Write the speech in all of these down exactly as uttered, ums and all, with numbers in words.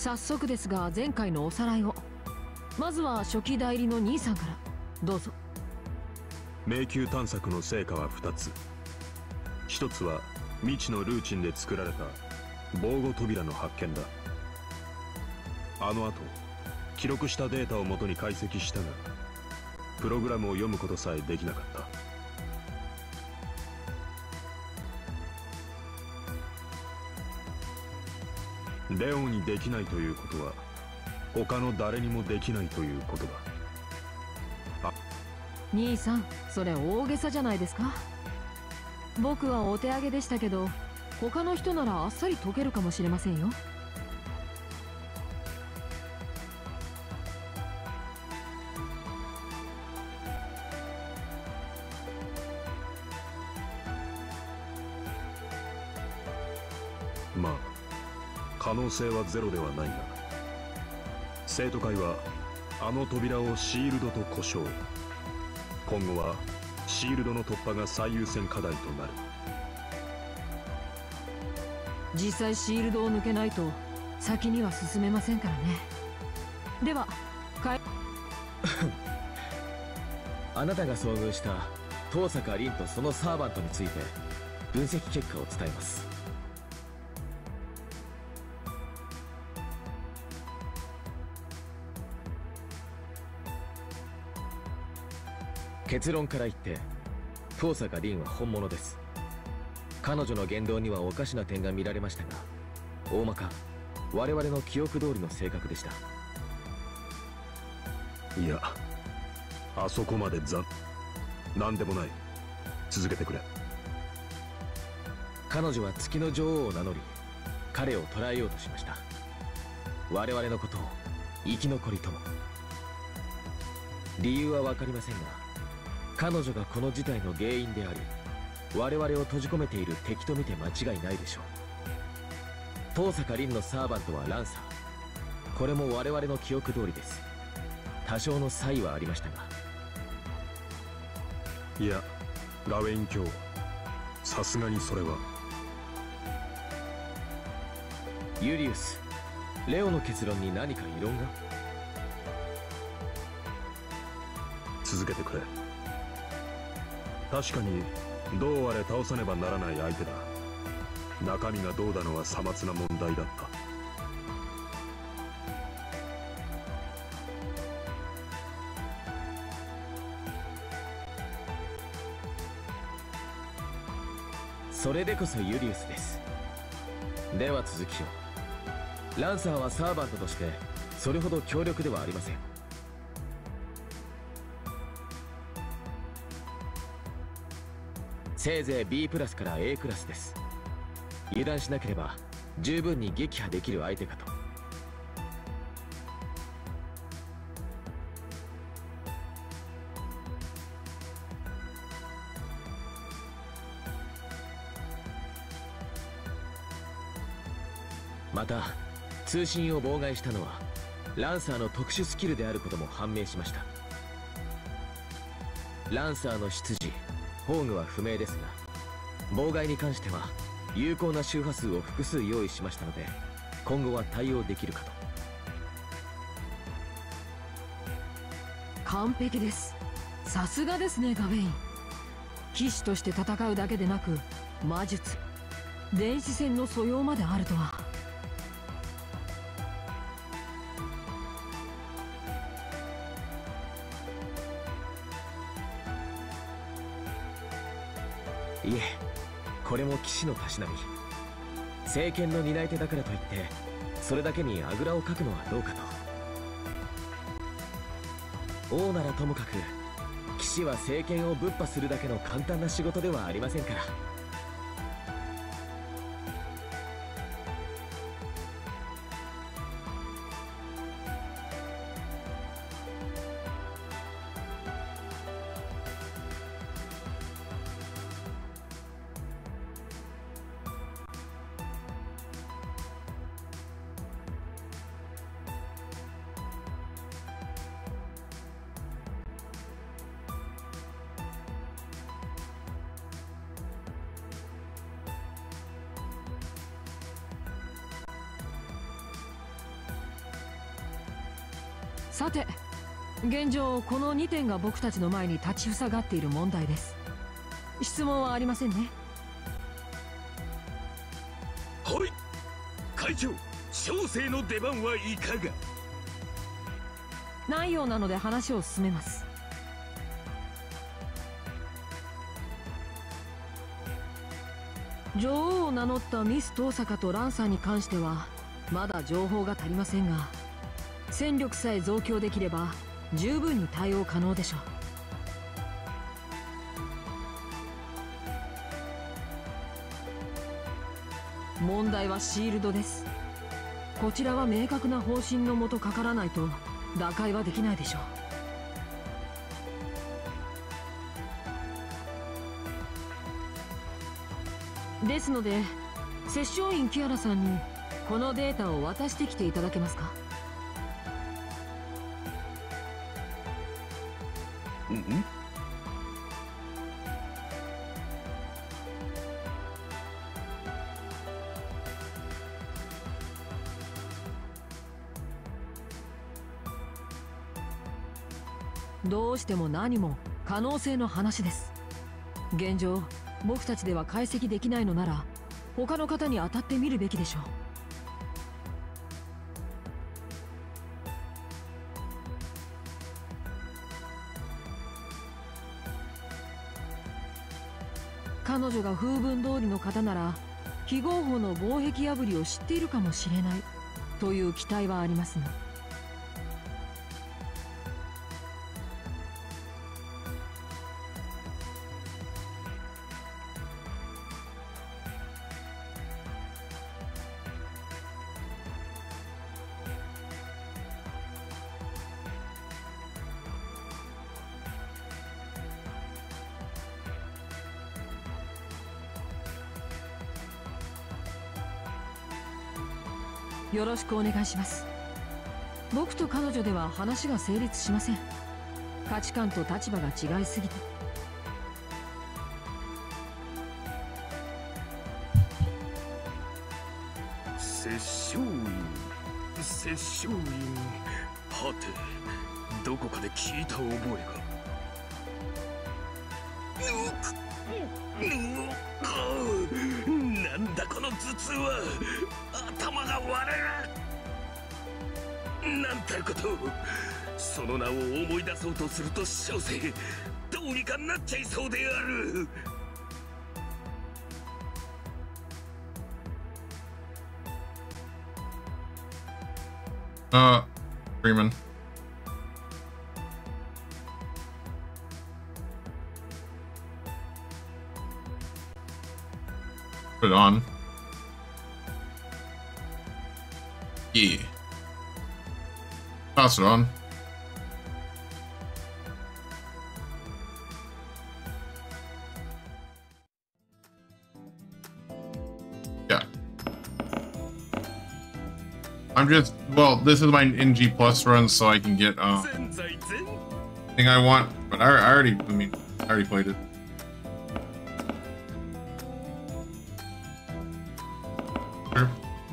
早速ですが前回のおさらいを。まずは初期代理の兄さんからどうぞ。 迷宮探索の成果はふたつ。ひとつは未知のルーチンで作られた防護扉の発見だ。あの後記録したデータを元に解析したがプログラムを読むことさえできなかった。レオにできないということは他の誰にもできないということだ。あ、 兄さん、それ大げさじゃないですか。僕はお手上げでしたけど他の人ならあっさり解けるかもしれませんよ。 まあ可能性はゼロではないが、生徒会はあの扉をシールドと呼称。今後はシールドの突破が最優先課題となる。 実際シールドを抜けないと先には進めませんからね。ではかいあなたが遭遇した遠坂凛とそのサーバントについて分析結果を伝えます。結論から言って遠坂凛は本物です。彼女の言動にはおかしな点が見られましたが、大まか我々の記憶通りの性格でした。 いや、あそこまでざなんでもない。続けてくれ。 彼女は月の女王を名乗り彼を捕らえようとしました。我々のことを生き残りとも。理由は分かりませんが彼女がこの事態の原因であり我々を閉じ込めている敵と見て間違いないでしょう。遠坂凛のサーバントはランサー。これも我々の記憶通りです。多少の差異はありましたが。 いや、ガウェイン卿、さすがにそれは。 ユリウス、レオの結論に何か異論が？ 続けてくれ。確かにどうあれ倒さねばならない相手だ。中身がどうだのはさまつな問題だった。 それでこそユリウスです。では続きを。ランサーはサーバントとしてそれほど強力ではありません。せいぜい B プラスから A クラスです。油断しなければ十分に撃破できる相手かと。また通信を妨害したのはランサーの特殊スキルであることも判明しました。ランサーの出自宝具は不明ですが、妨害に関しては有効な周波数を複数用意しましたので今後は対応できるかと。 完璧です。さすがですねガウェイン。騎士として戦うだけでなく魔術、電子戦の素養まであるとは。 いえ、これも騎士のたしなみ。政権の担い手だからといってそれだけにあぐらをかくのはどうかと。王ならともかく騎士は政権をぶっ破するだけの簡単な仕事ではありませんから。 さて、現状このにてんが僕たちの前に立ちふさがっている問題です。質問はありませんね。 はい、会長、小生の出番はいかが？ ないようなので話を進めます。女王を名乗ったミス遠坂とランサーに関してはまだ情報が足りませんが、戦力さえ増強できれば十分に対応可能でしょう。問題はシールドです。こちらは明確な方針のもとかからないと打開はできないでしょう。ですので摂政院キアラさんにこのデータを渡してきていただけますか？ うん？ どうしても何も可能性の話です。現状僕たちでは解析できないのなら他の方に当たってみるべきでしょう。彼女が風聞通りの方なら非合法の防壁破りを知っているかもしれないという期待はありますが。よろしくお願いします。僕と彼女では話が成立しません。価値観と立場が違いすぎて。 摂政院、摂政院、はてどこかで聞いた覚えが。なんだこの頭痛は。頭が割れる。なんたること。その名を思い出そうとすると小生どうにかなっちゃいそうである。 Uh, Freeman. Put it on. Yeah. Pass it on. Yeah. I'm just, well, this is my N G Plus run, so I can get, um, thing I want, but I, I already, I mean, I already played it. Sure.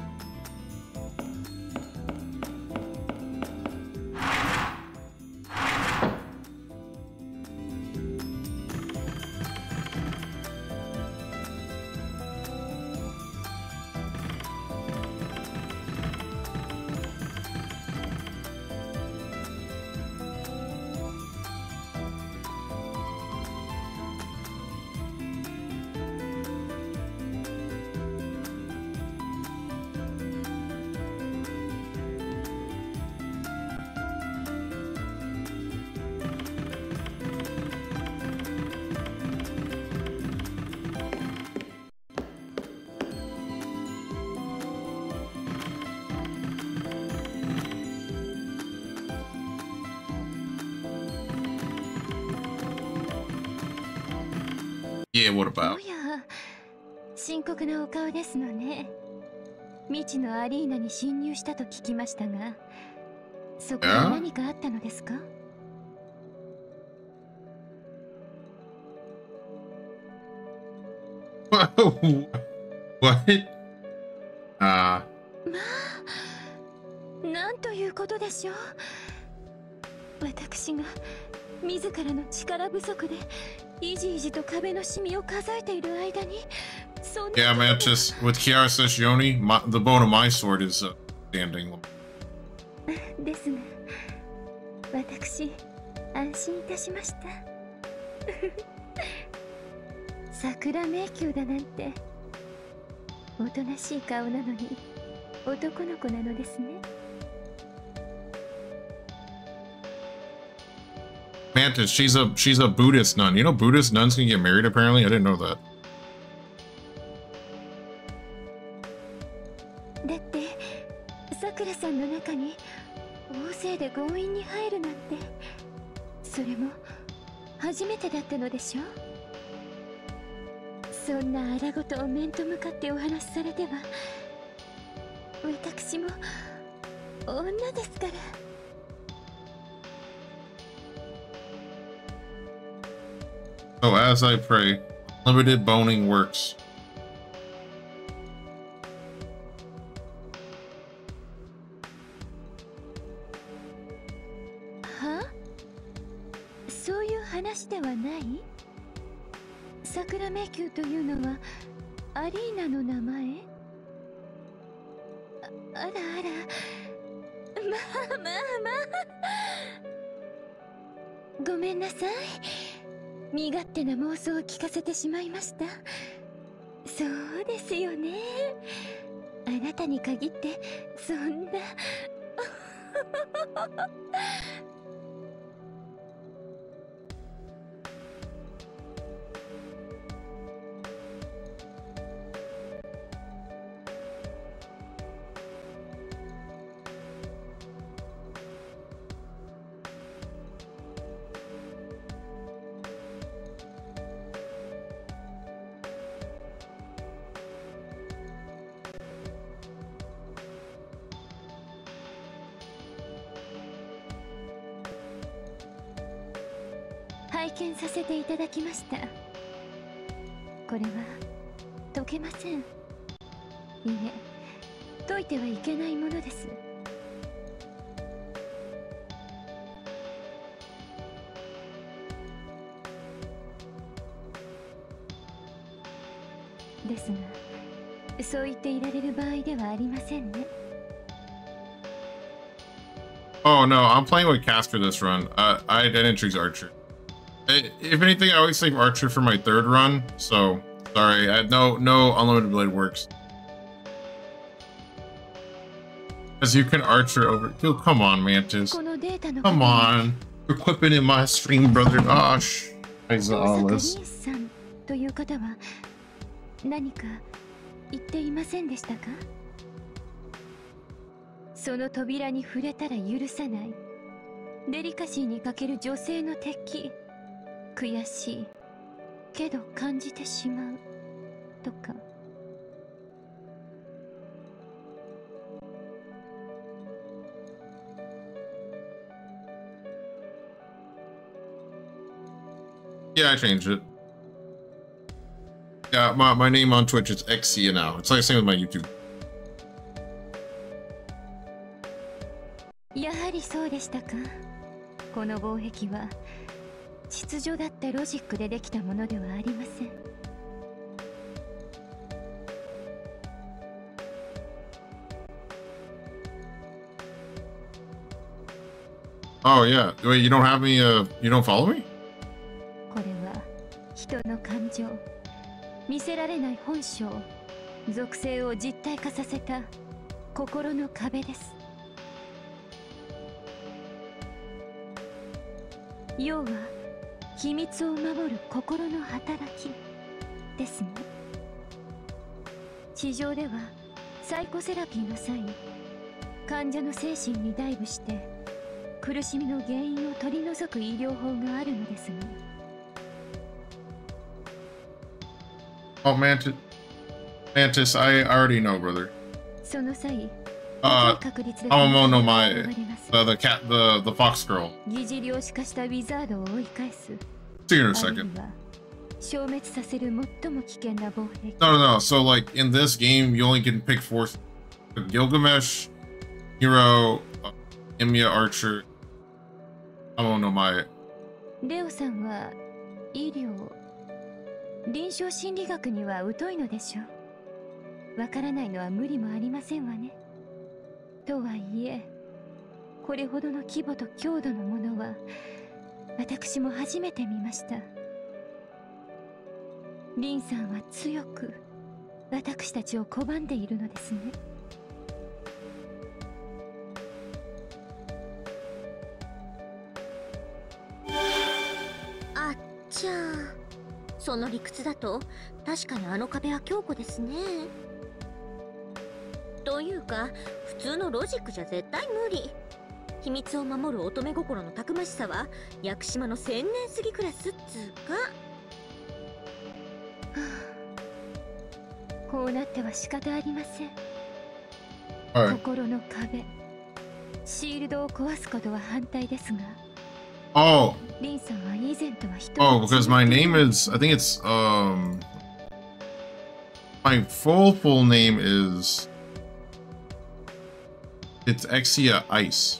Yeah, what about? おや、深刻なお顔ですのね。未知のアリーナに侵入したと聞きましたが、そこに何かあったのですか？ What? ああ。 まあ、なんということでしょう。 私が自らの力不足でいじいじと壁のシミを数えている間にそんな Yeah, Mantis, with Kiara Seshioni, my, the bone of my sword is uh, standing. ですが私安心いたしました桜迷宮だなんておとなしい顔なのに男の子なのですね。 Mantis, she's a she's a Buddhist nun. You know Buddhist nuns can get married apparently? I didn't know that. だってさくらさんの中に大勢で強引に入るなんてそれも初めてだったのでしょ。そんな荒ごとを面と向かってお話しされては私も女ですから。 So as I pray, limited boning works. は？そういう話ではない？桜迷宮というのはアリーナの名前？あ、あらあら、まあまあまあ。ごめんなさい。身勝手な妄想を聞かせてしまいました。そうですよね。あなたに限ってそんな拝見させていただきました。これは解けません。いいえ、解いてはいけないものです。ですが、そう言っていられる場合ではありませんね。 Oh no, I'm playing with Caster this run. Uh, I didn't choose Archer. If anything, I always save Archer for my third run, so sorry. I had no no unlimited blade works. As you can Archer over. Dude, come on, Mantis. Come on. You're equipping in my stream, brother. Gosh. Isaalas. という方は何か言っていませんでしたか？その扉に触れたら許さない。デリカシーに欠ける女性の敵。悔しいけど感じてしまうとか。 Yeah, I changed it. Yeah, my, my name on Twitch is Xia now. It's like the same with my YouTube. やはりそうでしたか。この防壁は秩序だってロジックでできたものではありません。 Oh yeah. Wait, you don't have me, uh, you don't follow me? これは人の感情、見せられない本性、属性を実体化させた心の壁です。要は秘密を守る心の働きですね。地上ではサイコセラピーの際、患者の精神にダイブして苦しみの原因を取り除く医療法があるのですが。 Oh, Mantis. Mantis, I already know, brother. その際、 Uh, Aomo no Mae, uh, the cat, the the fox girl. 疑似量子化したウィザードを追い返す。 See you in a second. 消滅させる最も危険な防壁。 No, no, no. So like in this game, you only can pick four: Gilgamesh, Hero, uh, Emiya Archer, I don't know my. レオさんは医療、臨床心理学には疎いのでしょう。わからないのは無理もありませんわね。とはいえ、これほどの規模と強度のものは私も初めて見ました。リンさんは強く私たちを拒んでいるのですね。 あっちゃー、その理屈だと確かにあの壁は強固ですね。というか普通のロジックじゃ絶対無理。秘密を守る乙女心のたくましさは屋久島の千年過ぎクラスっつうか。 こうなっては仕方ありません。 Alright. 心の壁、シールドを壊すことは反対ですが。 Oh. リンさんは以前とは人 Oh, because my name is. I think it's um. My full full name is. It's Exia Ice.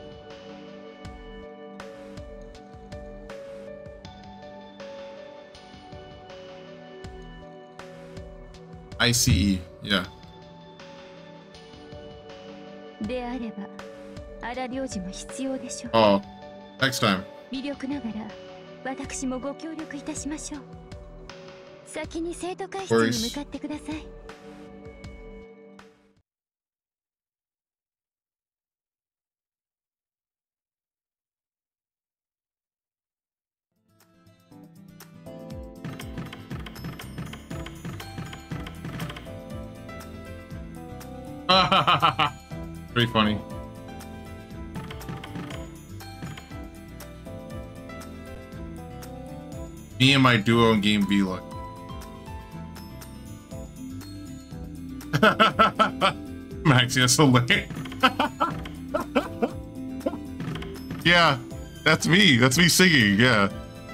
I C E, yeah. であれば荒領事も必要でしょう。 Oh, next time. 微力ながら私もご協力いたしましょう。先に生徒会室に向かってください。 Pretty funny. Me and my duo in game be like. Max, yes, hilarious. Yeah, that's me. That's me singing. Yeah.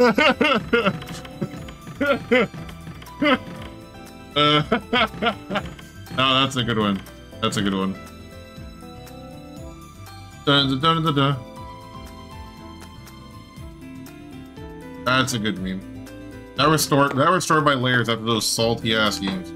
uh, no, that's a good one. That's a good one. Dun, dun, dun, dun. That's a good meme. That restored that restored my layers after those salty ass games.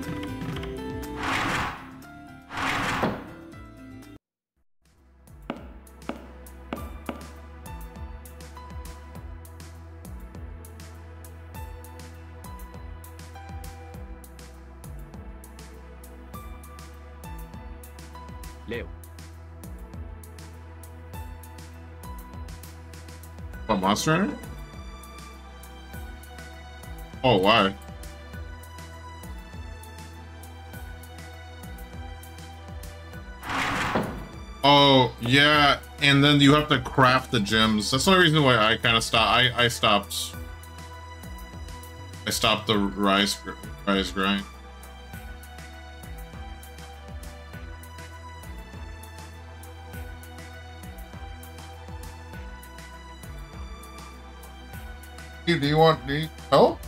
Leo. What, Monster Hunter? Oh, why? Oh, yeah, and then you have to craft the gems. That's the only reason why I kind of stopped. I, I stopped. I stopped the rise, rise grind. Do you want me help?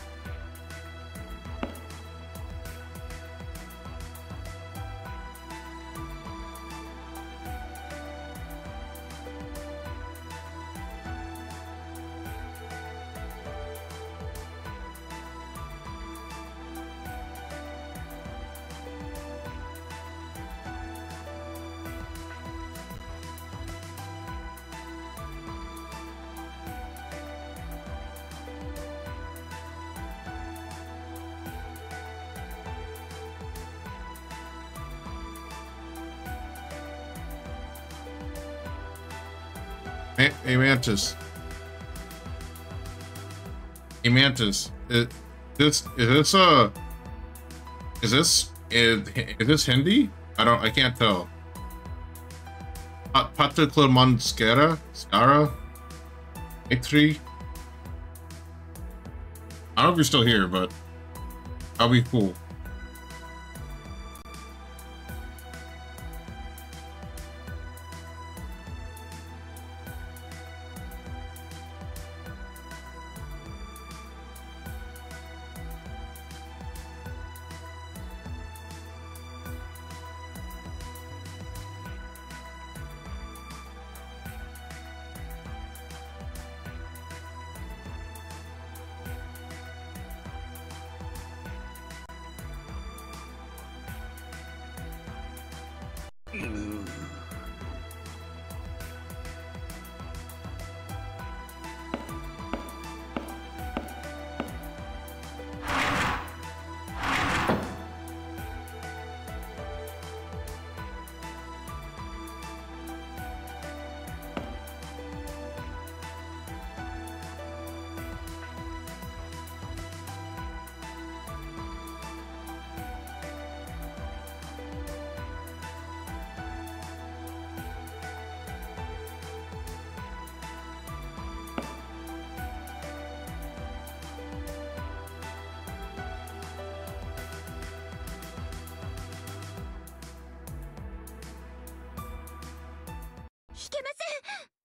Hey, hey Mantis. Hey Mantis. Is this is this uh is this is, is this Hindi? I don't I can't tell. Pata Clamonskara? Skara? Victory? I don't know if you're still here, but that'll be cool. うん引けません。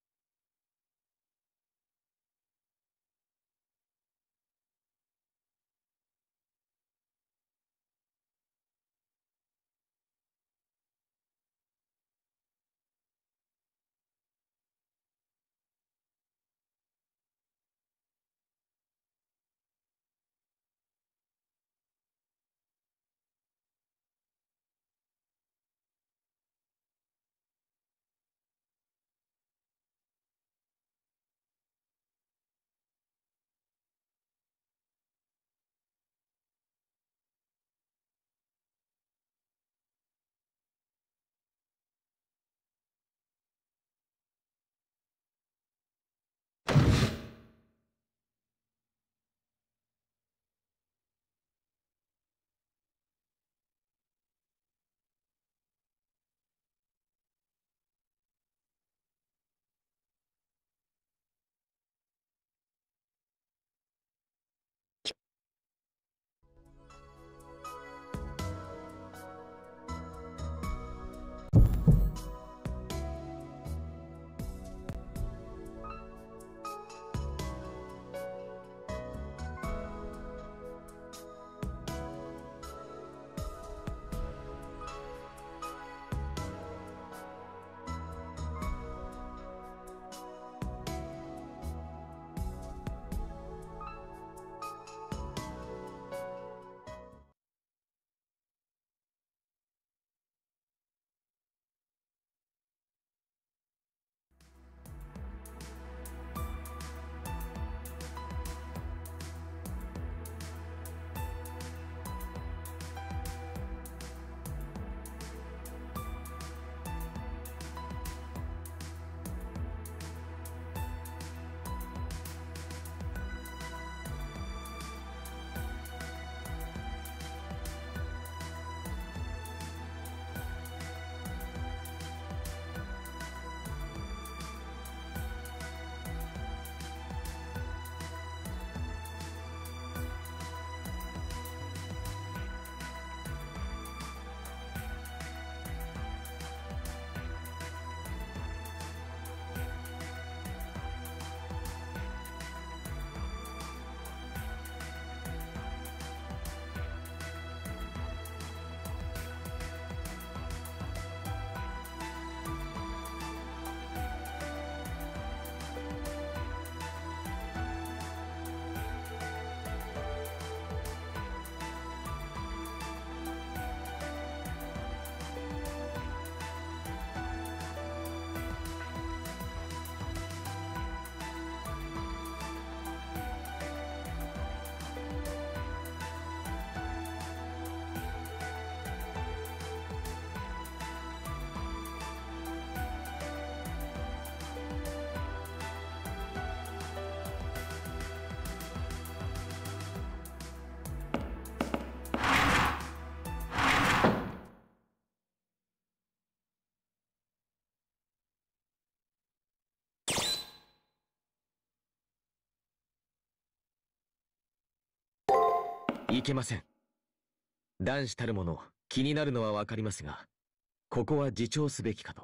いけません。男子たるもの気になるのはわかりますが、ここは自重すべきかと。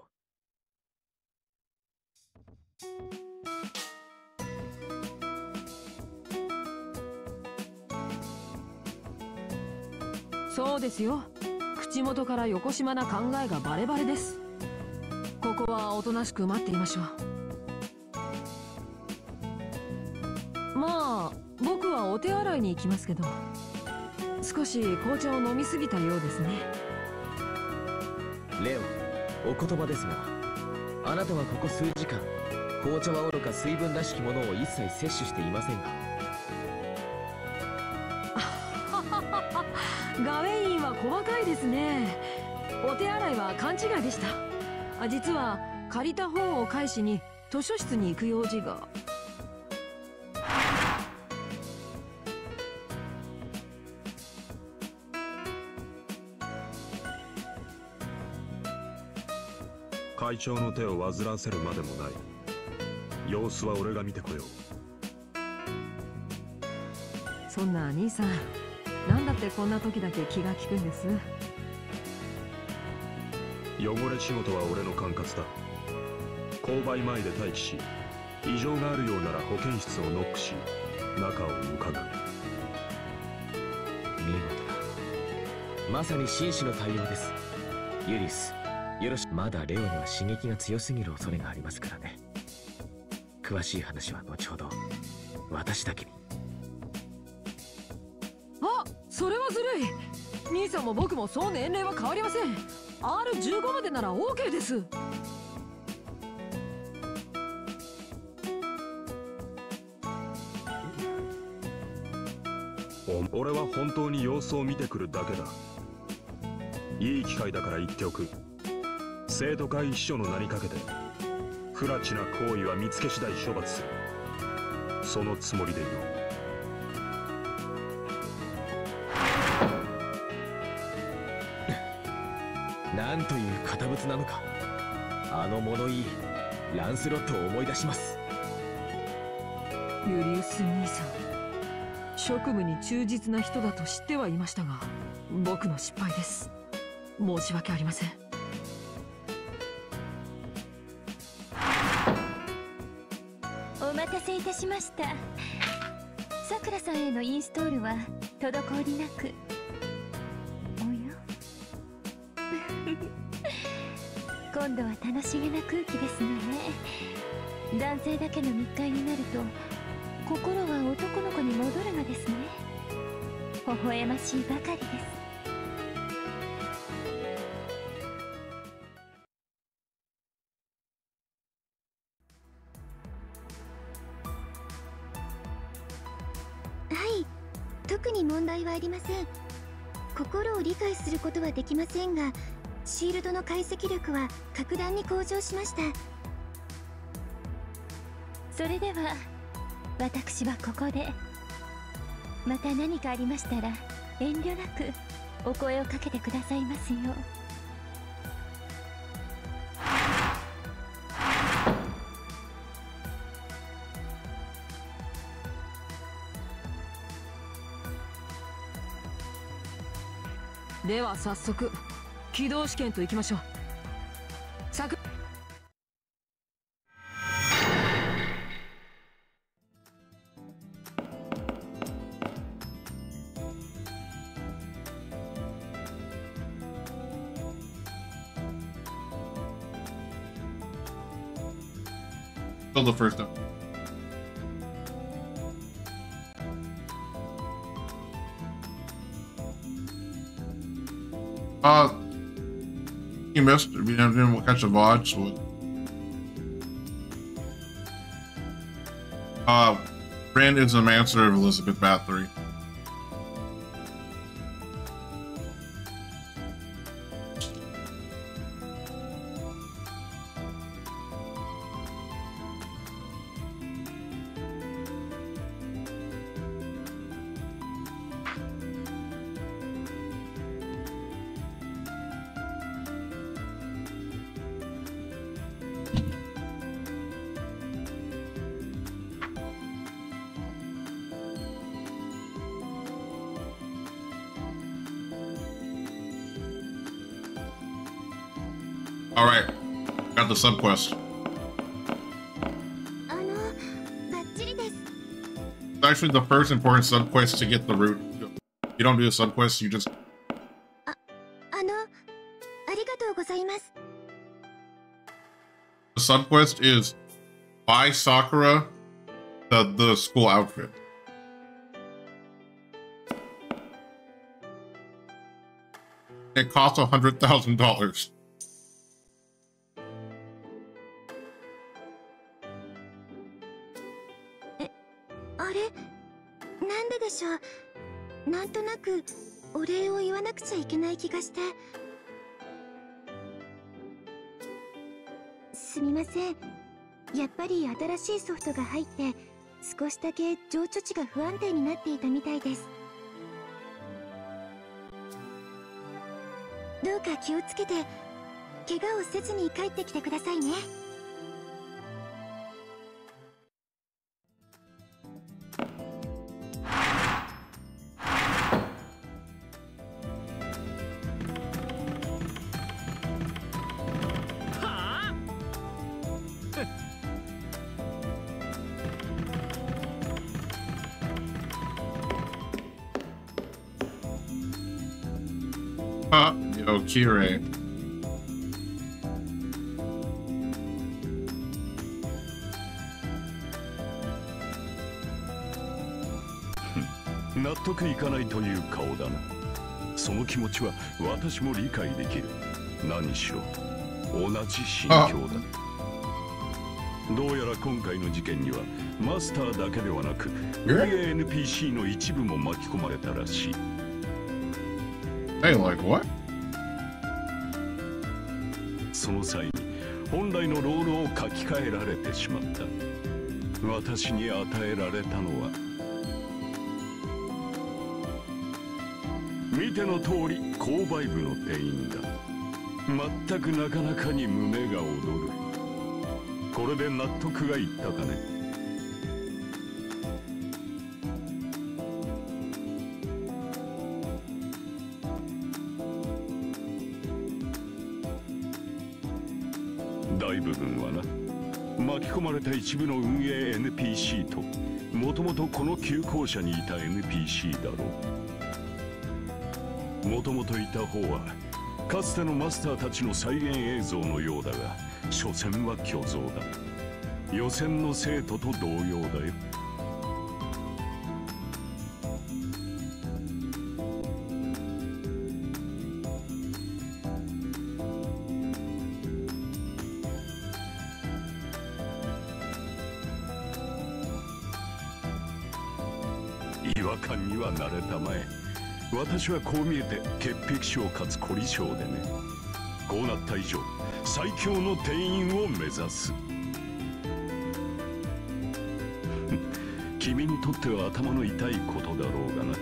そうですよ。口元からよこしまな考えがバレバレです。ここはおとなしく待っていましょう。まあ僕はお手洗いに行きますけど、少し紅茶を飲みすぎたようですね。 レオ、お言葉ですが、あなたはここ数時間、紅茶はおろか水分らしきものを一切摂取していませんが。 ガウェインは細かいですね。お手洗いは勘違いでした。あ、実は借りた本を返しに図書室に行く用事が。 会長の手を煩わせるまでもない。様子は俺が見てこよう。 そんな兄さん、なんだってこんな時だけ気が利くんです。 汚れ仕事は俺の管轄だ。購買前で待機し、異常があるようなら保健室をノックし、中を伺う。 見事だ。まさに紳士の対応です。ユリス、よろしく。まだレオには刺激が強すぎる恐れがありますからね。詳しい話は後ほど私だけに。 あ、それはずるい。兄さんも僕もそう年齢は変わりません。 アールじゅうご までなら OK です。 俺は本当に様子を見てくるだけだ。いい機会だから言っておく。生徒会秘書の名にかけて不埒な行為は見つけ次第処罰する。そのつもりでいよう。なんという堅物なのか。あの物言いランスロットを思い出します。 ユリウス兄さん、職務に忠実な人だと知ってはいましたが、僕の失敗です。申し訳ありません。 お待たせいたしました。さくらさんへのインストールは滞りなく。おや今度は楽しげな空気ですのね。男性だけの密会になると心は男の子に戻るのですね。微笑ましいばかりです。 特に問題はありません。心を理解することはできませんが、シールドの解析力は格段に向上しました。 それでは私はここで。また何かありましたら遠慮なくお声をかけてくださいますよう。 では早速起動試験といきましょう。さく Still the first up. Uh, you missed. You didn't catch the V O D. So, uh, Brand is the master of Elizabeth Bathory. All right, got the subquest. It's actually the first important subquest to get the route. You don't do a subquest, you just. The subquest is buy Sakura the the school outfit. It costs a hundred thousand dollars. あれ、なんででしょう。なんとなくお礼を言わなくちゃいけない気がして。すみません。やっぱり新しいソフトが入って少しだけ情緒値が不安定になっていたみたいです。どうか気をつけて怪我をせずに帰ってきてくださいね。 Ah, yo, Kirei. 納得いかないという顔だな。その気持ちは私も理解できる。何しろ同じ心境だ。どうやら今回の事件にはマスターだけではなく運営 エヌピーシー の一部も巻き込まれたらしい。 Hey, like what? その際に本来のロールを書き換えられてしまった。私に与えられたのは見ての通り購買部の店員だ。全くなかなかに胸が躍る。これで納得がいったかね。大部分はな、巻き込まれた一部の運営 エヌピーシー ともともとこの旧校舎にいた エヌピーシー だろう。もともといた方はかつてのマスターたちの再現映像のようだが、所詮は虚像だ。予選の生徒と同様だよ。違和感には慣れたまえ。私はこう見えて潔癖症かつ凝り性でね。こうなった以上最強の店員を目指す。君にとっては頭の痛いことだろうがな。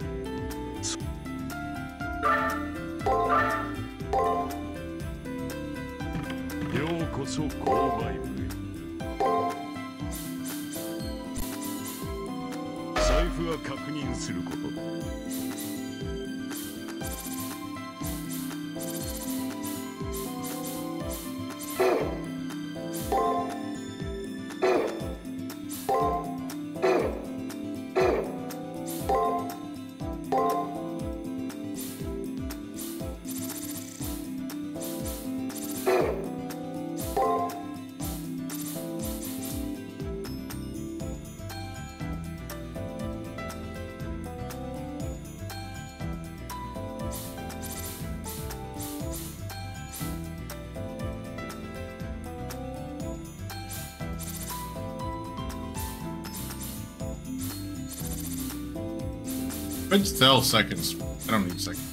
ようこそ購買部へ。財布は確認することだ。 I'd tell seconds. I don't need seconds.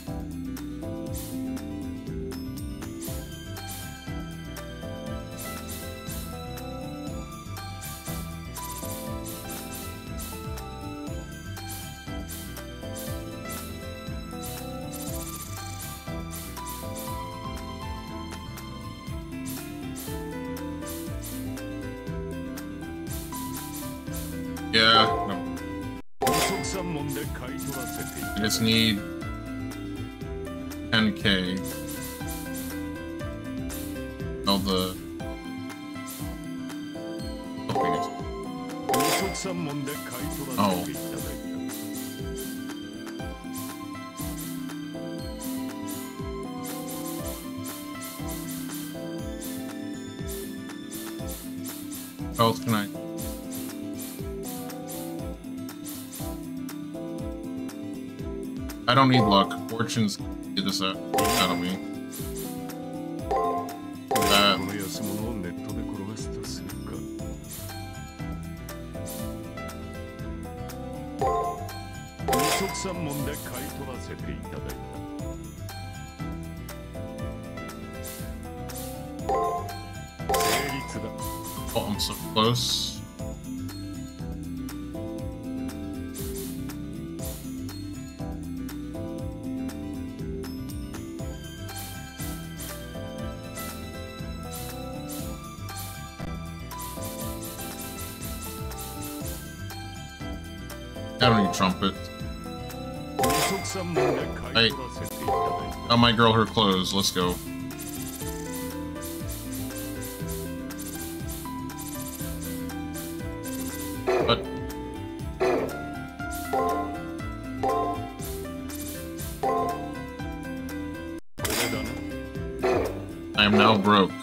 Yeah, no. I just need ten K. All the oh. How else can I? I don't need luck. Fortune's get this out, out of me. That. 産門で買い取らせていただいた。成立だ。 Oh, I'm so close. I don't need trumpet. Hey, got my girl her clothes. Let's go. But I am now broke.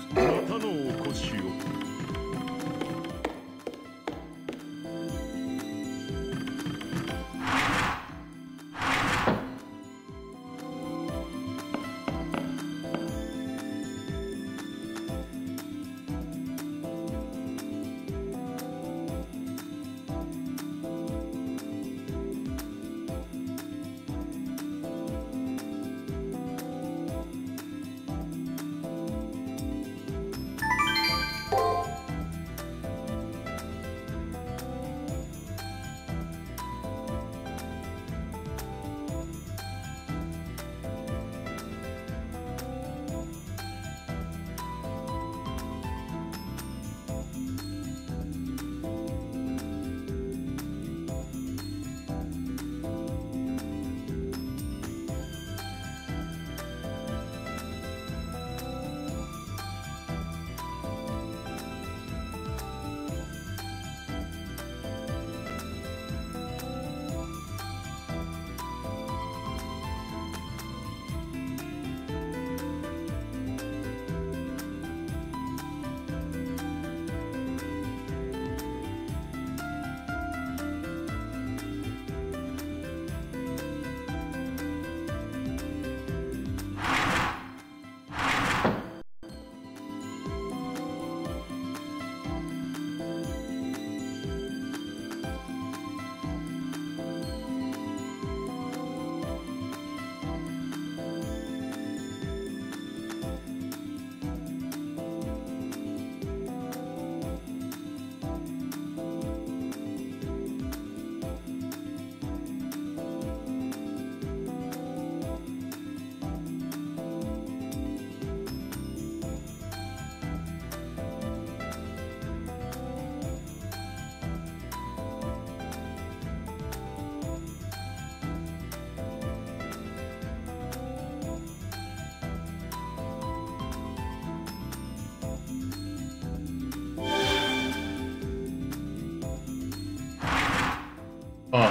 Oh.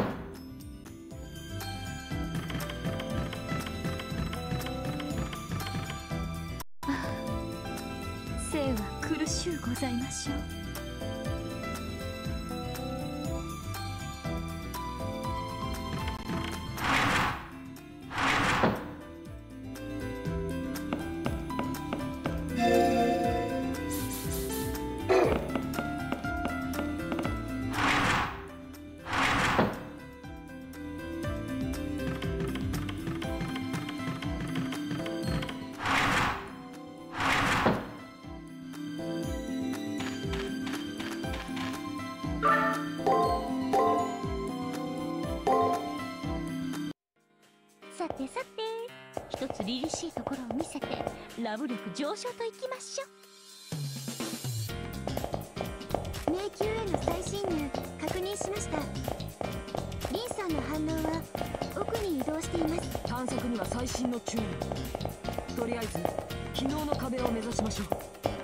生は苦しゅうございましょう。 さてさて、一つ凛々しいところを見せてラブ力上昇といきましょう。迷宮への再侵入確認しました。リンさんの反応は奥に移動しています。 探索には細心の注意。とりあえず昨日の壁を目指しましょう。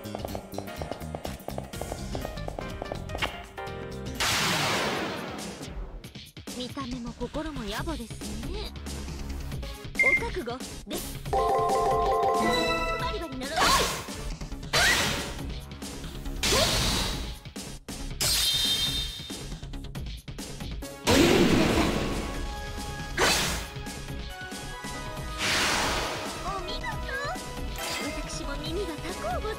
見た目も心も野暮ですね。お覚悟です。バリバリなの。お願いください。お見事。私も耳が高うござい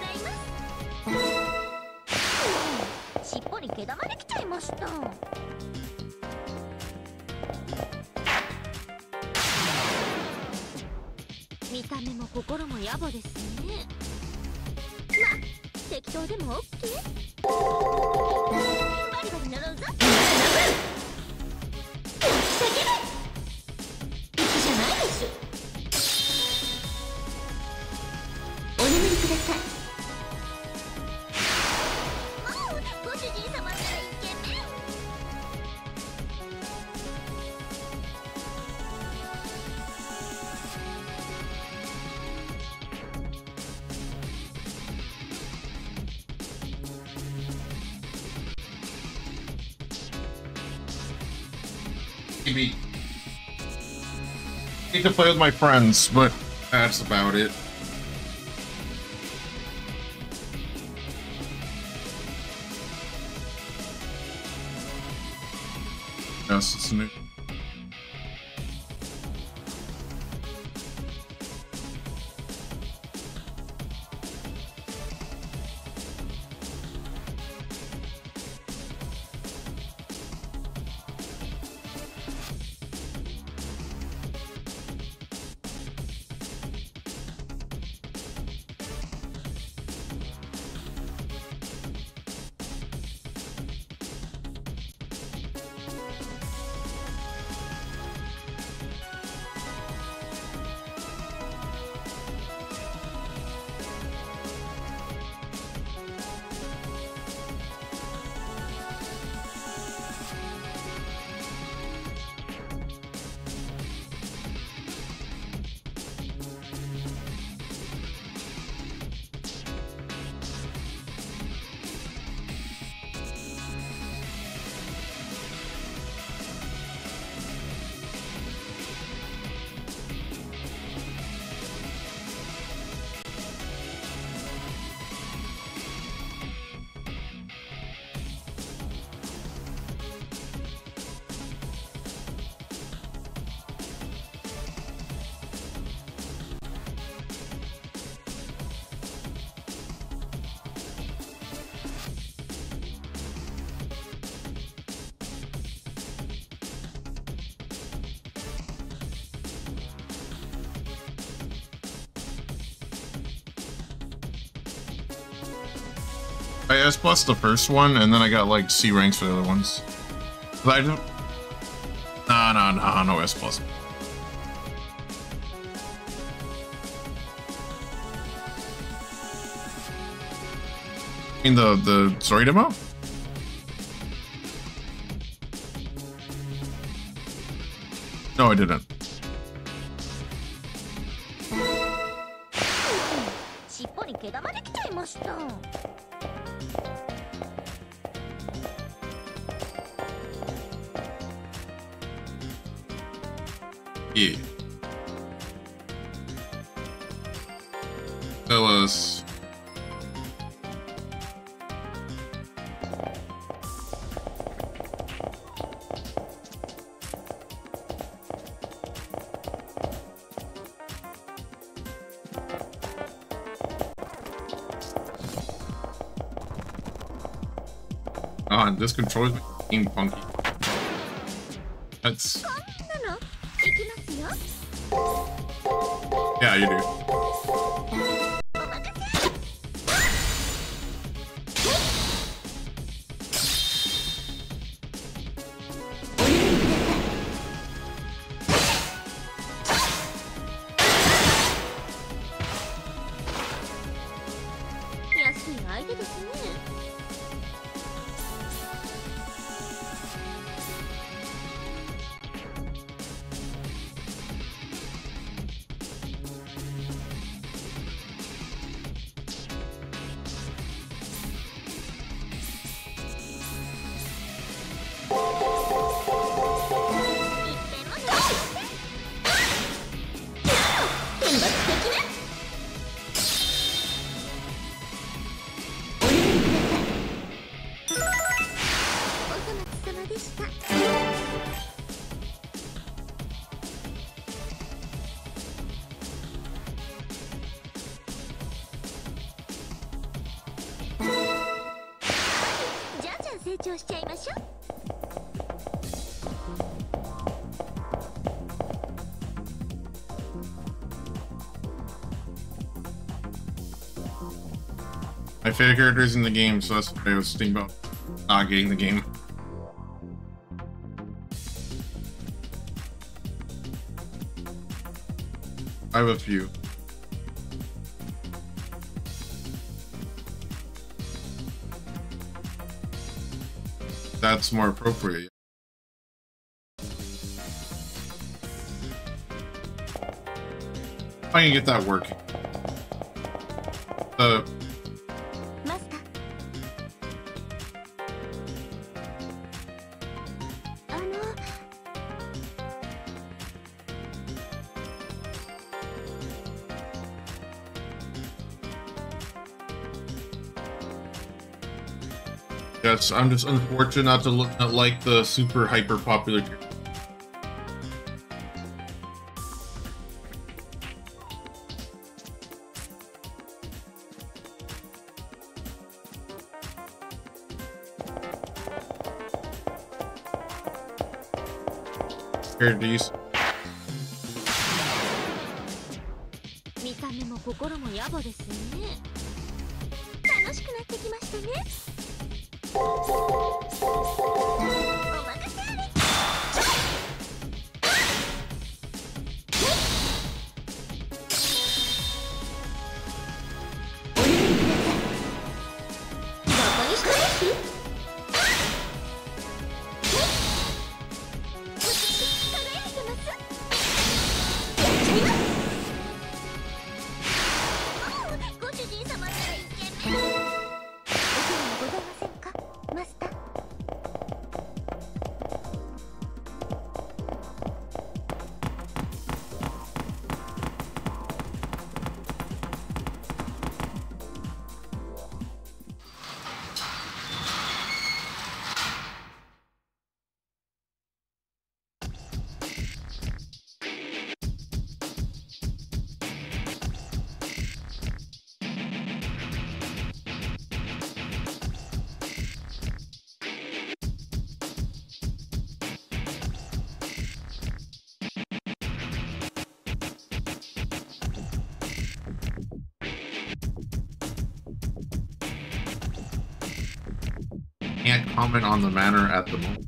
ます。尻尾に毛玉できちゃいました。 心も野暮ですね。まあ適当でも OK。 バリバリ乗ろうぞ。叫べ。息じゃないです。お眠りください。もうご主人様ならイケメン。 Maybe I need to play with my friends, but that's about it. Yes, it's new. I S plus the first one, and then I got like C ranks for the other ones. But I don't. Nah, nah, nah, no S plus. I mean the the story demo. No, I didn't. 尻尾に毛玉できちゃいました。 Yeah. Tell us. Ah, and this controls me being funky. That's. Yeah, you do. favorite characters in the game, so that's what I was thinking about not getting the game. I have a few. That's more appropriate. I can get that working. Uh, Yes, I'm just unfortunate not to look not like the super hyper popular character. Here, these. 見た目も心も野暮ですね。楽しくなってきましたね。お任せあれ。どこにしてます輝いてます。やっちゃいます。ご主人様ならイケメン。お手はございませんか、マスター。 Can't comment on the matter at the moment.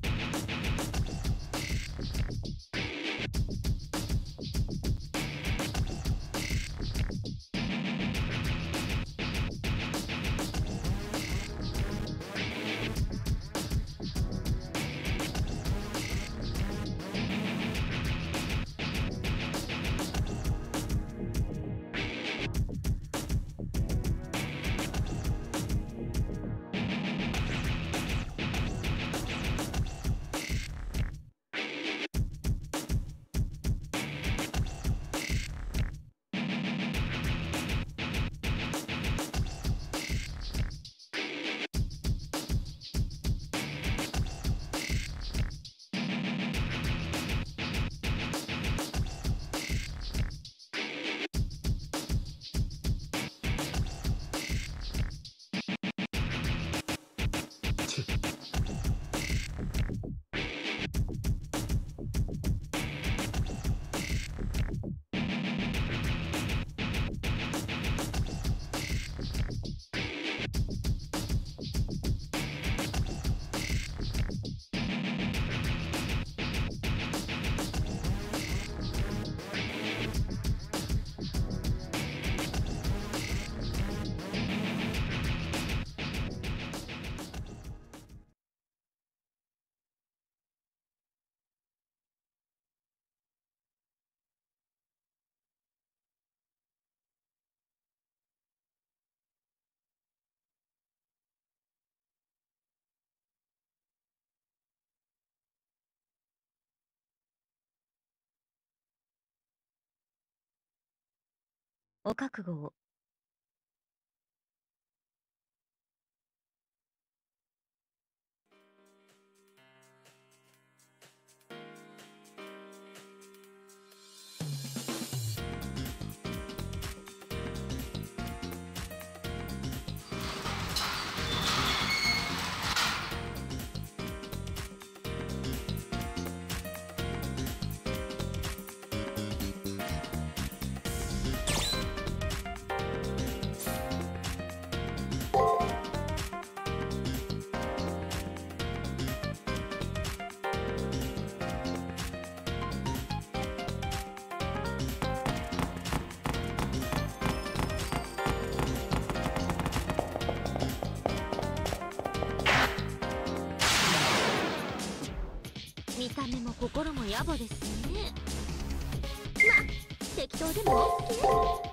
お覚悟を。 目も心も野暮ですね。まあ適当でも OK。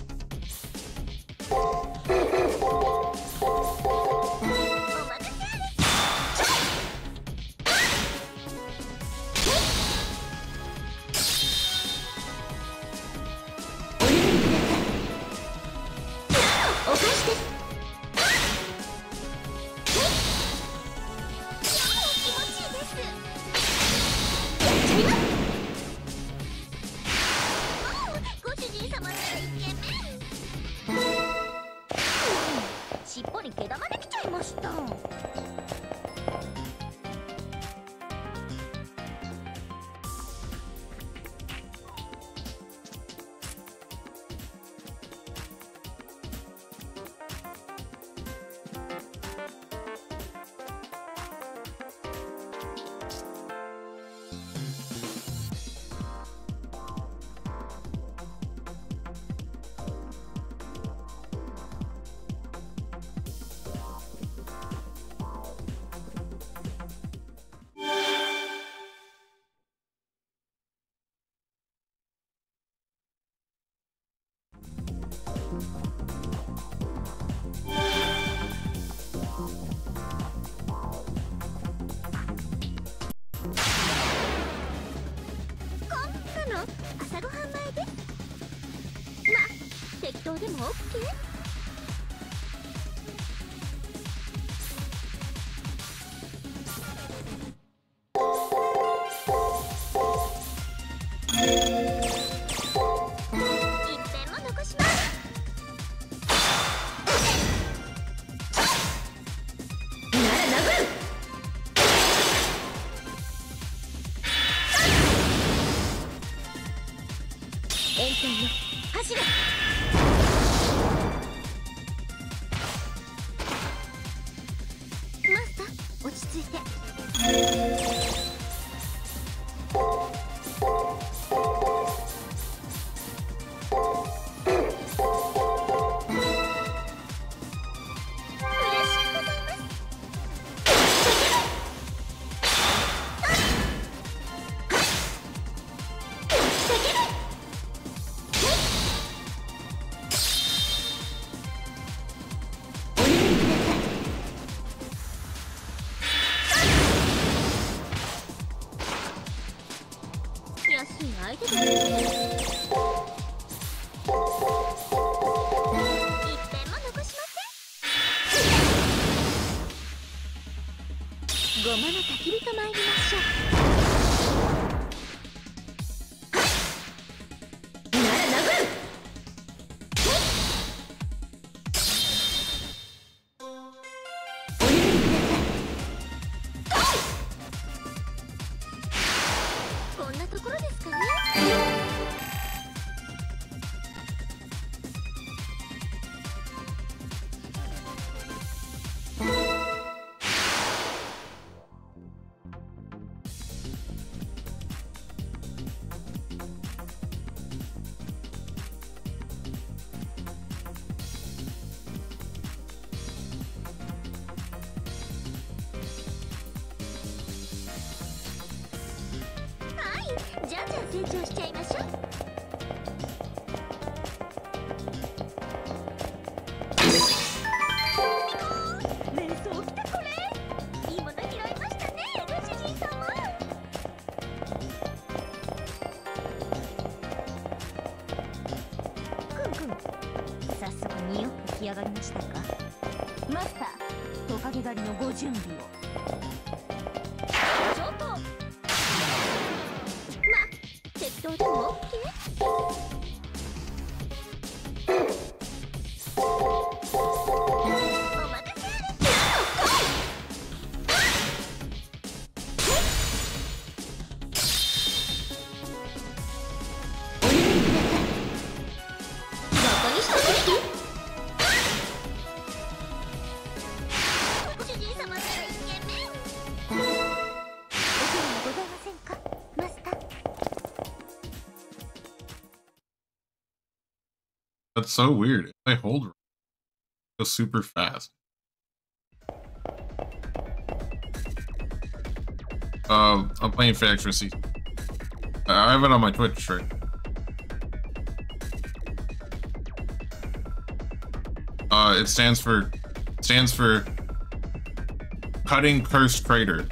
尻尾に毛玉できちゃいました。朝ごはん前です。まあ適当でも OK。 一遍も残します。炎天よ、走れ。マスター、落ち着いて。安い相手ですね。一遍も残しません。ごまの焚き火と参りましょう。こんなところですかね。じゃんじゃん成長しちゃいましょう。瞑想来たこれ。いいもの拾いましたね、ご主人様。くんくん、早速匂ってきやがりましたか。マスター、トカゲ狩りのご準備を。ちょっと適当でも OK？ お任せあれ。バカにしたね。ご主人様ならイケメン。お手にございませんか、マスター。 That's so weird. If I hold, it goes super fast. Uh, I'm playing FedEx Receipt. I have it on my Twitch, right? Uh, it stands for stands for Cutting Cursed Crater.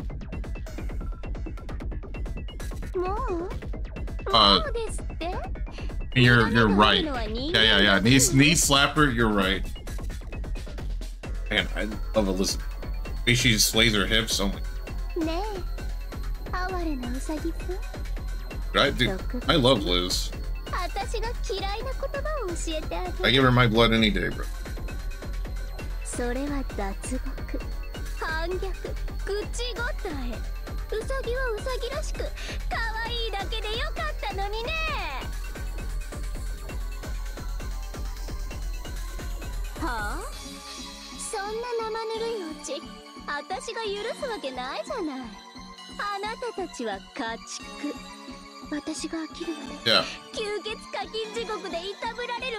Uh, you're you're right. Yeah, yeah, yeah. Knee knee slapper. You're right. Man, I love Elizabeth. Maybe she slays her hips. Oh my. I do. I love Liz. I give her my blood any day, bro. それは脱獄、反逆、口答え。ウサギはウサギらしく可愛いだけでよかったのにね。はあ？そんな生ぬるいオチ、私が許すわけないじゃない。あなたたちは家畜。私が飽きるまで、 yeah. 吸血課金地獄でいたぶられる。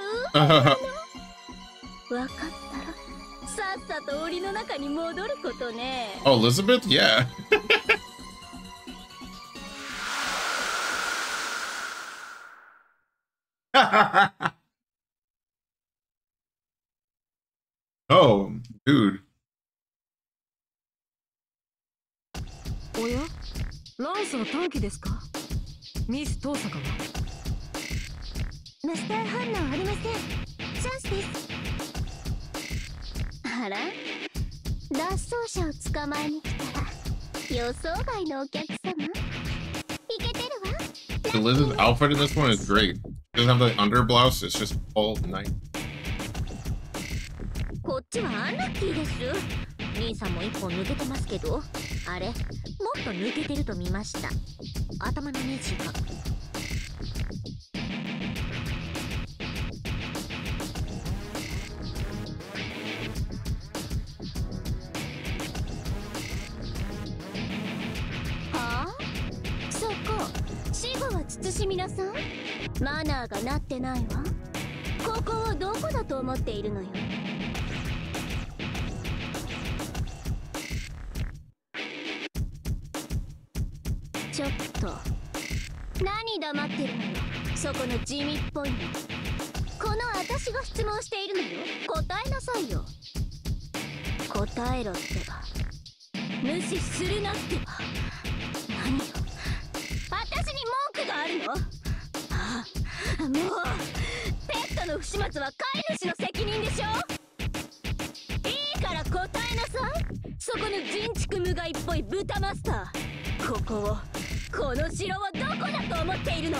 わかったら。 さっさと檻の中に戻ることね。 Oh, Elizabeth? Yeah. Oh, dude. おや、ランサー短期ですか？ミス遠坂は？ マスター反応ありません。チャンスです。 あら、脱走者を捕まえに来たら予想外のお客様。イケてるわ。 The Liz's outfit in this one is great. It doesn't have the underblouse, it's just all night. こっちはアンラッキーです。兄さんも一本抜けてますけど、あれ、もっと抜けてると見ました。頭のネジが。 慎みなさい。マナーがなってないわ。ここをどこだと思っているのよ。ちょっと何黙ってるのよ。そこの地味っぽいの。この私が質問しているのよ。答えなさいよ。答えろってば。無視するなってば。何よ。 私に文句があるの？ああ、もうペットの不始末は飼い主の責任でしょ。いいから答えなさい。そこの人畜無害っぽい豚マスター。ここを、この城をどこだと思っているの？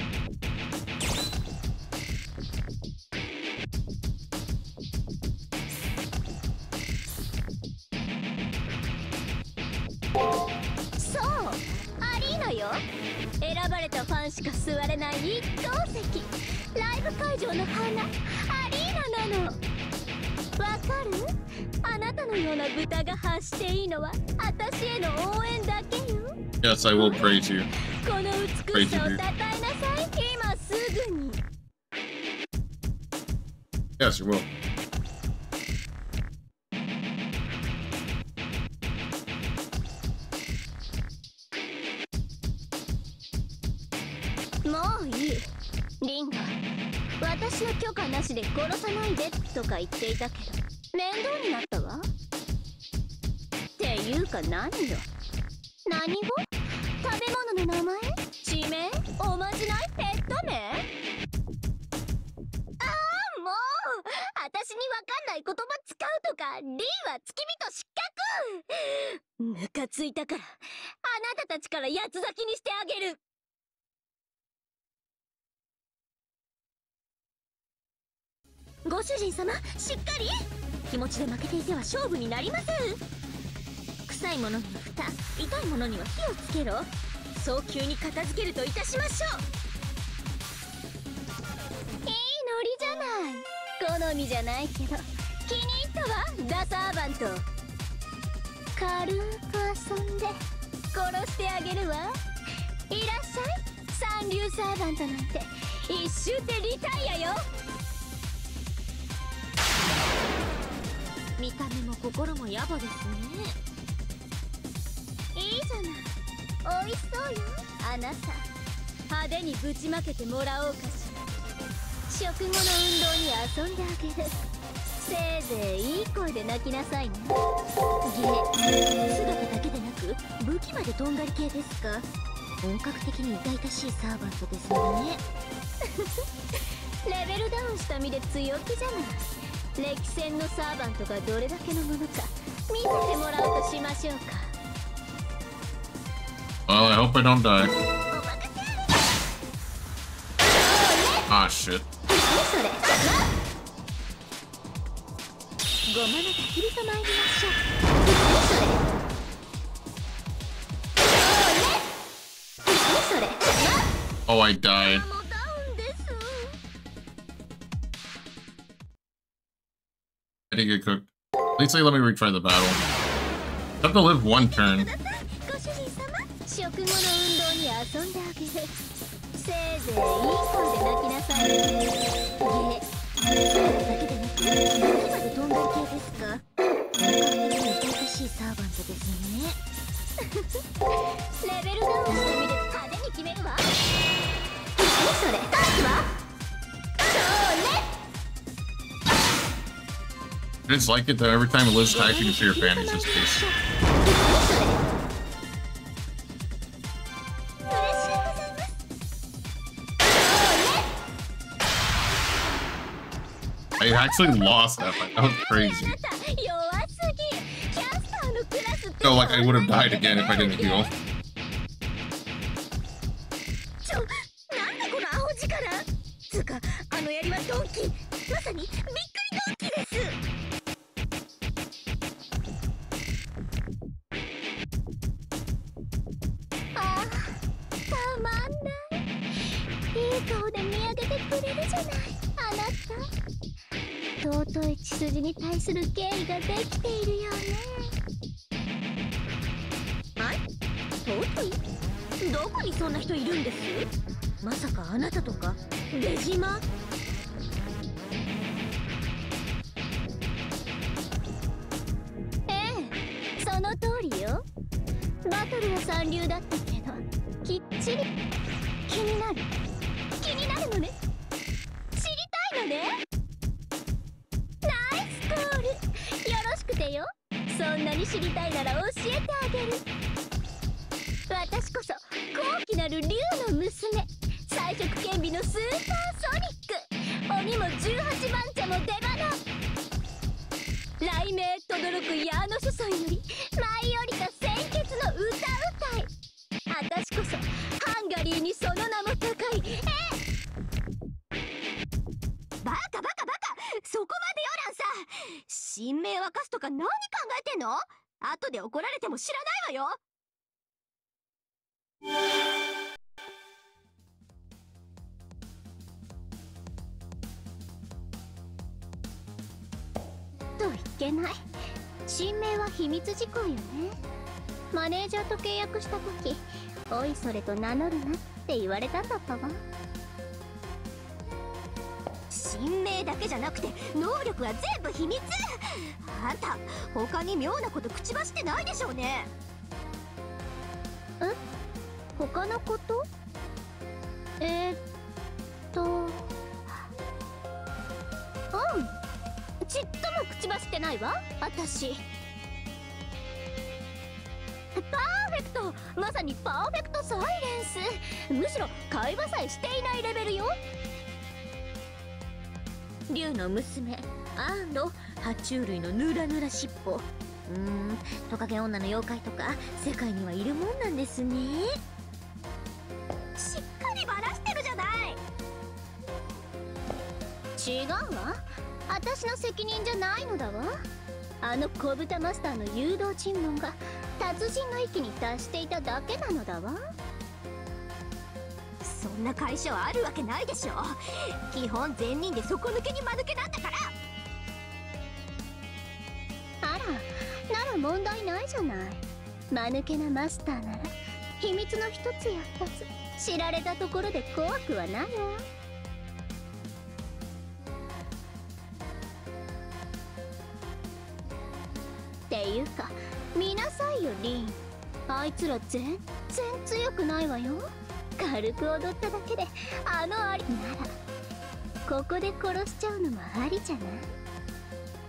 そう、アリーナよ。 選ばれたファンしか座れない一等席。ライブ会場の花、アリーナなの。わかる？あなたのような豚が発していいのは私への応援だけよ。 Yes, I will praise you. この美しさをたたえなさい。今すぐに。 Yes, you will. もういい。リンが私の許可なしで殺さないでとか言っていたけど面倒になったわ。っていうか何よ。何語？食べ物の名前？地名？おまじない？ペット名？ああ、もう私にわかんない言葉使うとか。リンは付き人失格。ムカついたからあなたたちから八つ咲きにしてあげる。 ご主人様、しっかり。気持ちで負けていては勝負になりません。臭いものには蓋、痛いものには火をつけろ。早急に片付けるといたしましょう。いいノリじゃない。好みじゃないけど気に入ったわ。ザ・サーバント。軽く遊んで殺してあげるわ。いらっしゃい、三流サーバントなんて一瞬でリタイアよ。 見た目も心も野暮ですね。いいじゃない。 美味しそうよ。あなた派手にぶちまけてもらおうかしら。食後の運動に遊んであげる。せいぜいいい声で泣きなさいね。げ姿だけでなく武器までとんがり系ですか。本格的に痛々しいサーバントですね。レベルダウンした身で強気じゃない。歴戦のサーバントがどれだけのものか見せてもらおうとしましょうか。 Well, I hope I don't die. Ah, shit. それごまのたきりと参りましょう。それそれ Oh, I died. I didn't get cooked. Please say let me retry the battle. I have to live one turn. 食後の運動に遊んであげる。せいぜいいい声で泣きなさいね。げ姿だけでなく武器までとんがり系ですか。本格的に痛々しいサーバントですね。レベルダウンしてみる。派手に決めるわ。それ立つわ。それ I just like it that every time it lives high, you can see your fanny's face. I actually lost that fight. That was crazy. So, like, I would have died again if I didn't heal. Ah, 尊い血筋に対する敬意ができているよね。はい？尊い？どこにそんな人いるんです？まさかあなたとか出島？ええ、その通りよ。バトルは三流だったけど、きっちり気になる。気になるのね。知りたいのね。よそんなに知りたいなら教えてあげる。私こそ高貴なる竜の娘、彩色兼備のスーパーソニック。鬼もじゅうはちばん茶も出花。雷鳴とどろく矢の子孫より舞い降りた鮮血の歌うたい。私こそハンガリーにその名も高い。えバカバカバカ、そこまでよランさ。神明沸かすとか何考えてんの？後で怒られても知らないわよ。といけない。神明は秘密事項よね。マネージャーと契約した時、おいそれと名乗るなって言われたんだったわ。神明だけじゃなくて能力は全部秘密。あんた他に妙なこと口走ってないでしょうね。え？他のこと？えー、っとうんちっとも口走ってないわ私。パーフェクト、まさにパーフェクトサイレンス。むしろ会話さえしていないレベルよ。竜の娘アンド爬虫類のヌラヌラ尻尾。うーん、トカゲ女の妖怪とか世界にはいるもんなんですね。しっかりバラしてるじゃない。違うわ、私の責任じゃないのだわ。あの小豚マスターの誘導尋問が達人の域に達していただけなのだわ。そんな会社はあるわけないでしょ。基本善人で底抜けに間抜けなんだから。あら、なら問題ないじゃない。間抜けなマスターなら秘密の一つや二つ知られたところで怖くはないわ。っていうか見なさいよリン、あいつら全然強くないわよ。軽く踊っただけであのありならここで殺しちゃうのもありじゃない。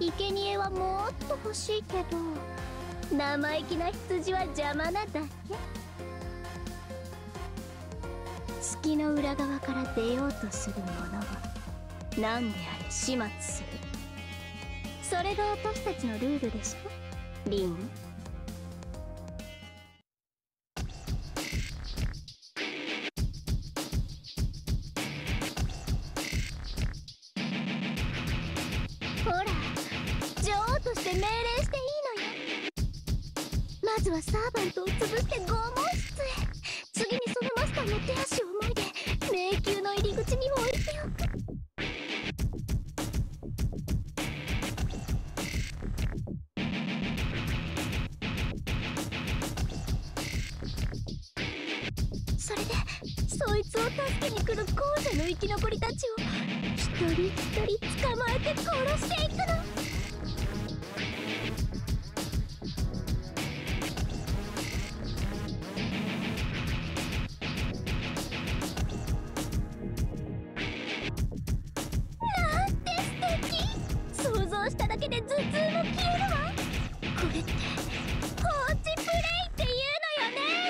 生贄はもっと欲しいけど生意気な羊は邪魔なだけ。月の裏側から出ようとする者は何であれ始末する。それが私たちのルールでしょ、リン。ほら、女王として命令していいのよ。まずはサーバントを潰して拷問室へ。次にそのマスターの手足をもいで迷宮の入り口に置いておく。それでそいつを助けに来る後者の生き残りたちを一人一人捕まえて殺していくの。しただけで頭痛も消えるわ。これって放置プレイっていうのよね。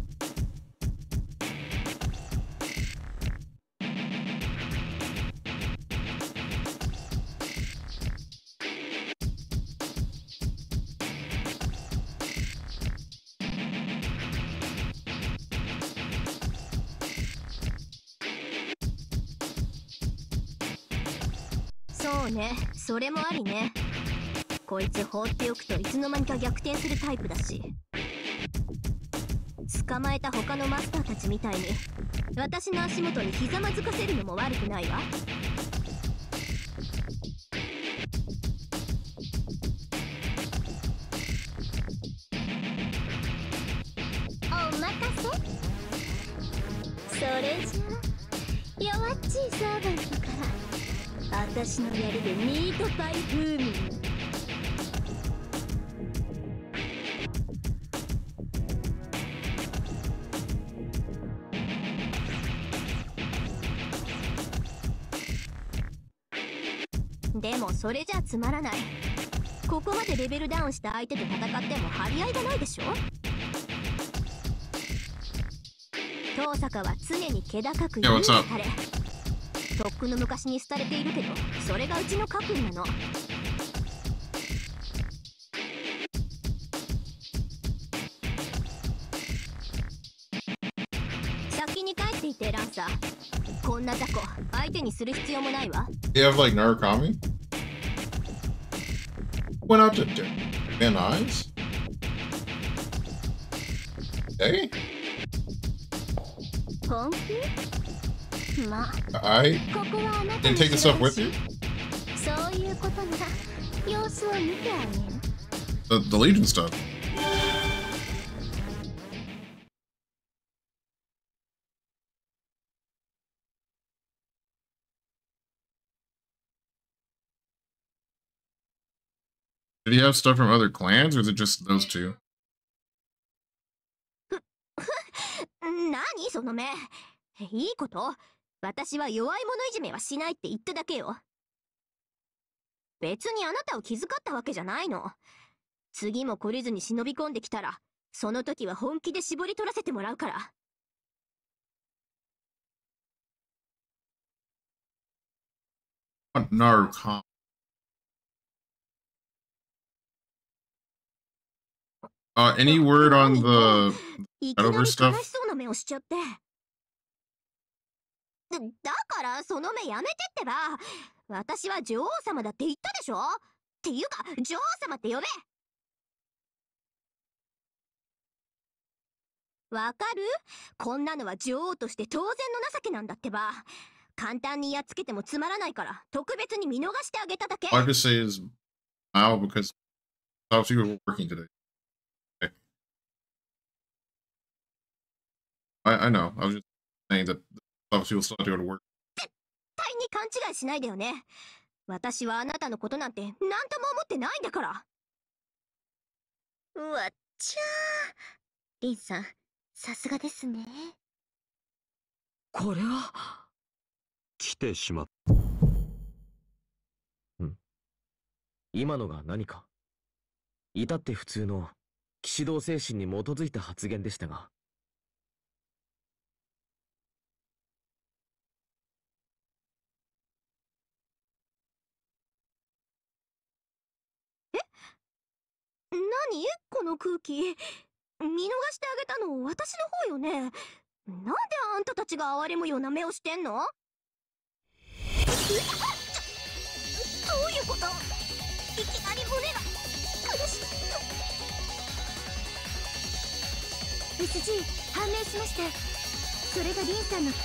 そうね、それもありね。こいつ放っておくといつの間にか逆転するタイプだし、捕まえた他のマスターたちみたいに私の足元にひざまずかせるのも悪くないわ。お任せ。それじゃあ弱っちいサーバントから私の槍でミートパイ風味に。でもそれじゃつまらない。ここまでレベルダウンした相手と戦っても張り合いがないでしょ。遠坂は常に気高く優位され、とっくの昔に廃れているけど、それがうちの家訓なの。先に帰っていてランサー。こんな雑魚相手にする必要もないわ。 You have like Narukami? Went out to Van Nuys? Hey? 本気？まあ、 I ここはあなた didn't に take this stuff with you? そういうことなら様子を見てあげる。 The, the Legion stuff. Did he have stuff from other clans, or is it just those two? 何その目。いいこと？私は弱い者いじめはしないって言っただけよ。別にあなたを気遣ったわけじゃないの。次も懲りずに忍び込んできたら、その時は本気で絞り取らせてもらうから。 Narukami. Uh, any word on the Shadowverse stuff? 悲しそうな目をしちゃって。だからその目やめてってば。私は女王様だって言ったでしょ。っていうか女王様って呼べ。わかる？こんなのは女王として当然の情けなんだってば。簡単にやっつけてもつまらないから特別に見逃してあげただけ。 All I could say is wow, because obviously we were working today. Okay. I, I know. I was just saying that obviously we'll still have to go to work. 絶対に勘違いしないでよね。私はあなたのことなんて何とも思ってないんだから。うわっちゃー。リンさん、 さすがですね。 これは来てしまっん今のが何か？至って普通の騎士道精神に基づいた発言でしたが。 何この空気。見逃してあげたの私の方よね。なんであんたたちが哀れむような目をしてんの？どういうこと？いきなり胸が苦しい。 エスジー 判明しました。それがリンさんの。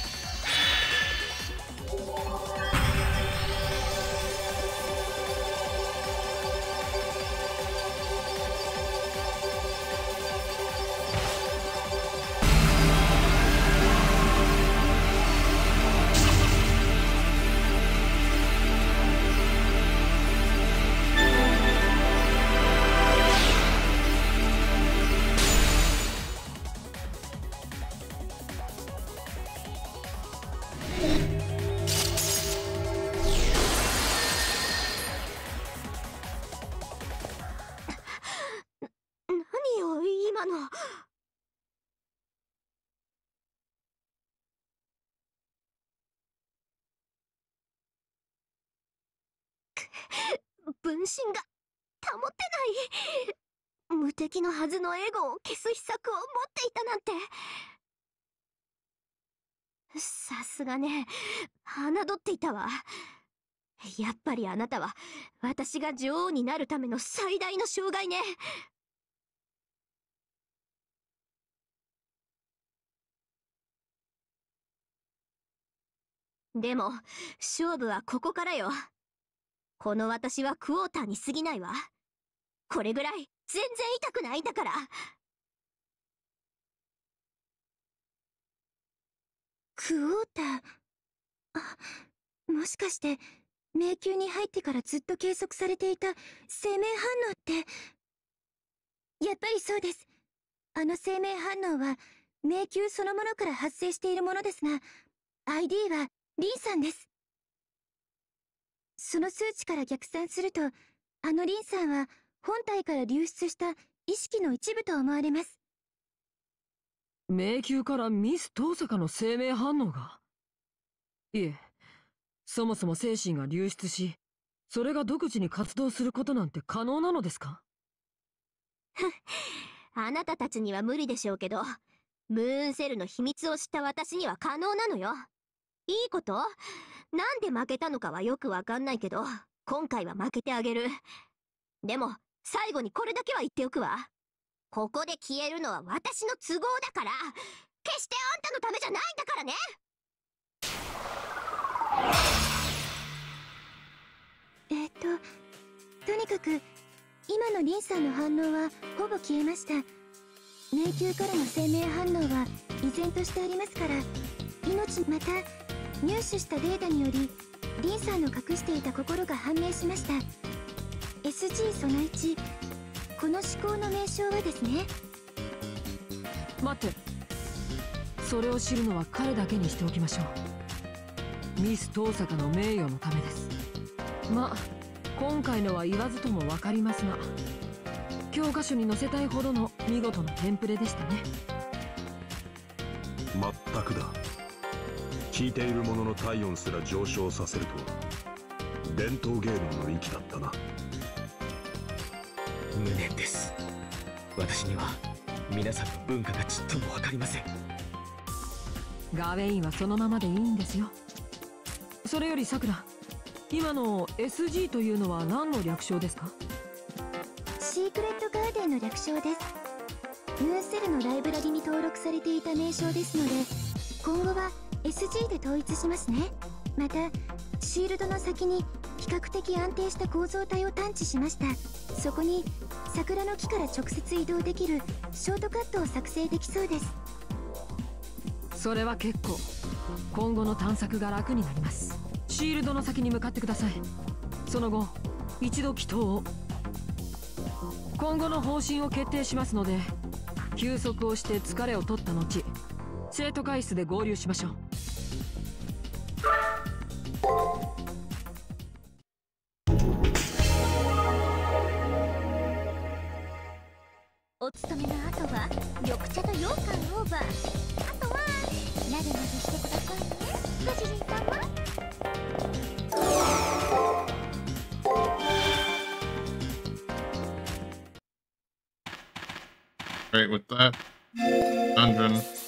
分身が保ってない。無敵のはずのエゴを消す秘策を持っていたなんて。さすがね、侮っていたわ。やっぱりあなたは私が女王になるための最大の障害ね。でも勝負はここからよ。この私はクォーターに過ぎないわ。これぐらい全然痛くないんだから。クォーター。あ、もしかして迷宮に入ってからずっと計測されていた生命反応って。やっぱりそうです。あの生命反応は迷宮そのものから発生しているものですが、 アイディー はリンさんです。その数値から逆算すると、あのリンさんは本体から流出した意識の一部と思われます。 迷宮からミス遠坂の生命反応が？いえ、そもそも精神が流出し、それが独自に活動することなんて可能なのですか？ あなたたちには無理でしょうけど、ムーンセルの秘密を知った私には可能なのよ。いいこと？なんで負けたのかはよくわかんないけど、今回は負けてあげる。でも最後にこれだけは言っておくわ。ここで消えるのは私の都合だから、決してあんたのためじゃないんだからね。えっととにかく今のリンさんの反応はほぼ消えました。迷宮からの生命反応は依然としてありますから、命また入手したデータによりリンさんの隠していた心が判明しました。 エスジー そのいち、この思考の名称はですね。 待って、それを知るのは彼だけにしておきましょう。ミス遠坂の名誉のためです。ま、今回のは言わずとも分かりますが、教科書に載せたいほどの見事なテンプレでしたね。 まったくだ。聞いている者の体温すら上昇させるとは伝統芸能の域だったな。 無念です。私には皆さんの文化がちっとも分かりません。 ガウェインはそのままでいいんですよ。それよりさくら、今の エスジー というのは何の略称ですか？ シークレットガーデンの略称です。ムーンセルのライブラリに登録されていた名称ですので、今後は エスジー で統一しますね。またシールドの先に比較的安定した構造体を探知しました。そこに桜の木から直接移動できるショートカットを作成できそうです。 それは結構。今後の探索が楽になります。シールドの先に向かってください。その後一度祈祷を。今後の方針を決定しますので、 休息をして疲れを取った後、生徒会室で合流しましょう。 お勤めの後は緑茶と羊羹オーバー。あとはなでなでしてくださいね、ご主人様。 Right, with that dungeon.